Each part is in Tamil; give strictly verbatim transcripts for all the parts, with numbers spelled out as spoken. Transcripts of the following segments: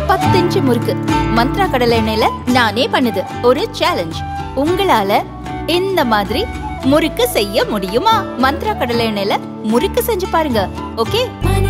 பத்து இன்ச்சு முறுக்கு மந்த்ரா கடலை எண்ணெயில நானே பண்ணுது ஒரு சேலஞ்ச். உங்களால இந்த மாதிரி முறுக்கு செய்ய முடியுமா? மந்த்ரா கடலை எண்ணெயில முறுக்கு செஞ்சு பாருங்க. ஓகே,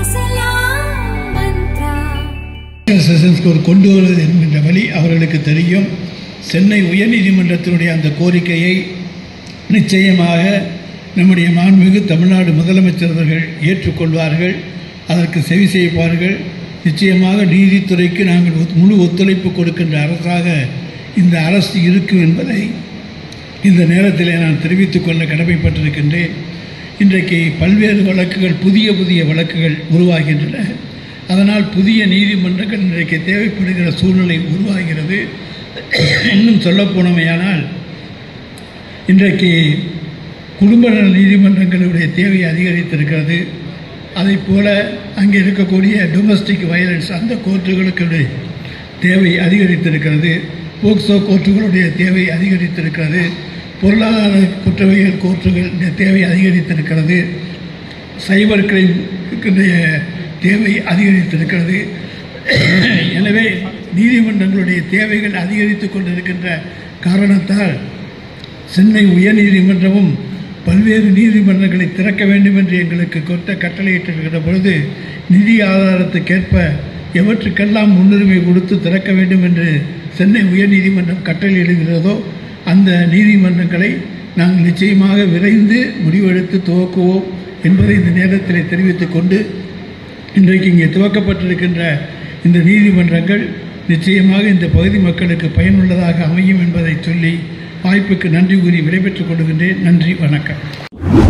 கொண்டு வருவது என்கின்ற வழி அவர்களுக்கு தெரியும். சென்னை உயர்நீதிமன்றத்தினுடைய அந்த கோரிக்கையை நிச்சயமாக நம்முடைய மாண்புமிகு தமிழ்நாடு முதலமைச்சர் அவர்கள் ஏற்றுக்கொள்வார்கள், அதற்கு செவி செய்வார்கள். நிச்சயமாக நீதித்துறைக்கு நாங்கள் முழு ஒத்துழைப்பு கொடுக்கின்ற அரசாக இந்த அரசு இருக்கும் என்பதை இந்த நேரத்தில் நான் தெரிவித்துக் கொள்ள கடமைப்பட்டிருக்கின்றேன். இன்றைக்கு பல்வேறு வழக்குகள், புதிய புதிய வழக்குகள் உருவாகின்றன. அதனால் புதிய நீதிமன்றங்கள் இன்றைக்கு தேவைப்படுகிற சூழ்நிலை உருவாகிறது. இன்னும் சொல்லப்போனமையானால் இன்றைக்கு குடும்ப நல நீதிமன்றங்களுடைய தேவை அதிகரித்திருக்கிறது. அதை போல அங்கே இருக்கக்கூடிய டொமஸ்டிக் வயலன்ஸ் அந்த கோர்ட்டுகளுடைய தேவை அதிகரித்திருக்கிறது. போக்சோ கோர்ட்டுகளுடைய தேவை அதிகரித்திருக்கிறது. பொருளாதார குற்றவியல் கோர்ட்டுகள் தேவை அதிகரித்திருக்கிறது. சைபர் கிரைமுடைய தேவை அதிகரித்திருக்கிறது. எனவே நீதிமன்றங்களுடைய தேவைகள் அதிகரித்து கொண்டிருக்கின்ற காரணத்தால் சென்னை உயர்நீதிமன்றமும் பல்வேறு நீதிமன்றங்களை திறக்க வேண்டும் என்று எங்களுக்கு கொத்த கட்டளையிட்டிருக்கிற பொழுது நிதி ஆதாரத்துக்கேற்ப எவற்றுக்கெல்லாம் முன்னுரிமை கொடுத்து திறக்க வேண்டும் என்று சென்னை உயர்நீதிமன்றம் கட்டளையிடுகிறதோ அந்த நீதிமன்றங்களை நாங்கள் நிச்சயமாக விரைந்து முடிவெடுத்து துவக்குவோம் என்பதை இந்த நேரத்தில் தெரிவித்துக் கொண்டு இன்றைக்கு இங்கே துவக்கப்பட்டிருக்கின்ற இந்த நீதிமன்றங்கள் நிச்சயமாக இந்த பகுதி மக்களுக்கு பயனுள்ளதாக அமையும் என்பதை சொல்லி வாய்ப்புக்கு நன்றி கூறி விடைபெற்றுக் கொள்கின்றேன். நன்றி, வணக்கம்.